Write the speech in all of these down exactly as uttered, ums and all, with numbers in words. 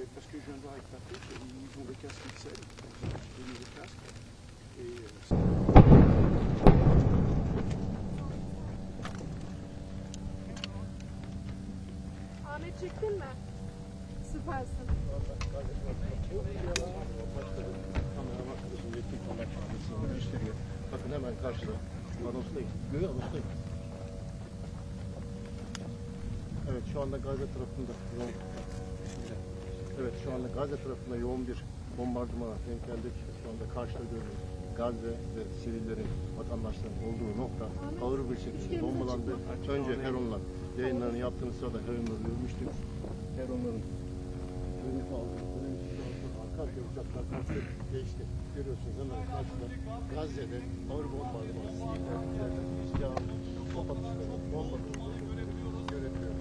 parce que je viens de voir avec Patrick, ils ont des casques X L, des nouveaux casques. Et, euh, Ahmet çektin mi? Süpersin. Bakın hemen karşıda. Anons'tayım. Görüyor musun? Anons'tayım. Evet, şu anda Gazze tarafında yoğun. Evet, şu anda Gazze tarafında yoğun bir bombardımana denk geldik. Şu anda karşıda görüyoruz. Gazze ve sivillerin, vatandaşların olduğu nokta ağır bir şekilde bombalandı. Önce Heron'la yayınlarını yaptığımız sırada Heron'ları görmüştük. Heron'ların önünü aldı. Arka arkaya uçaklar karşıda geçti. Görüyorsunuz hemen karşıda Gazze'de ağır bombardıman, siviller üzerinde silah, top atışları, bomba görülüyor.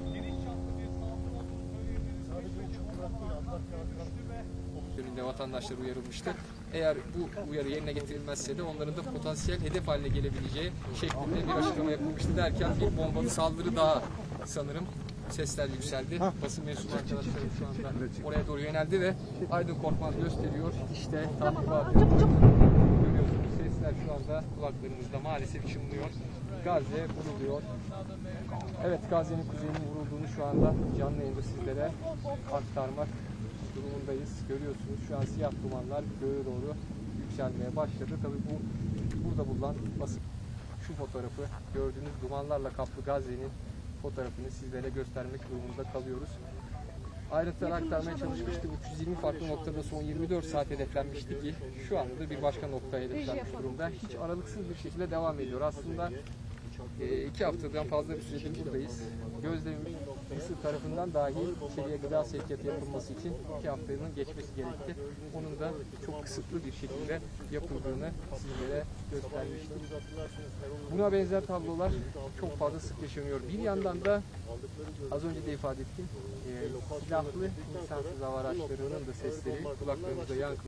Sadece uçaklar değil, Antakya'dan yönünde vatandaşlar uyarılmıştı. Eğer bu uyarı yerine getirilmezse de onların da potansiyel hedef haline gelebileceği şeklinde bir açıklama yapılmıştı derken bir bombalı saldırı daha sanırım sesler yükseldi. Basın mensubu arkadaşlarım şu anda oraya doğru yöneldi ve Aydın Korkmaz gösteriyor. İşte takibat görüyorsunuz. Sesler şu anda kulaklarımızda maalesef çınlıyor. Gazze vuruluyor. Evet, Gazze'nin kuzeyinin vurulduğunu şu anda canlı yayında sizlere aktarmak durumundayız. Görüyorsunuz şu an siyah dumanlar göğe doğru yükselmeye başladı. Tabii bu burada bulunan basın şu fotoğrafı gördüğünüz dumanlarla kaplı Gazze'nin fotoğrafını sizlere göstermek durumunda kalıyoruz. Ayrıntıları aktarmaya çalışmıştık. üç yüz yirmi farklı noktada son yirmi dört saat hedeflenmişti ki şu anda bir başka noktaya hedeflenmiş durumda. Hiç aralıksız bir şekilde devam ediyor. Aslında e, iki haftadan fazla bir süredir buradayız. Gözlemimiz Mısır tarafından dahi içeriye gıda sevkiyatı yapılması için iki haftanın geçmesi gerekti. Onun da çok kısıtlı bir şekilde yapıldığını sizlere göstermiştim. Buna benzer tablolar çok fazla sık yaşanıyor. Bir yandan da az önce de ifade ettim, e, silahlı insansız hava araçlarının da sesleri kulaklarımızda yankı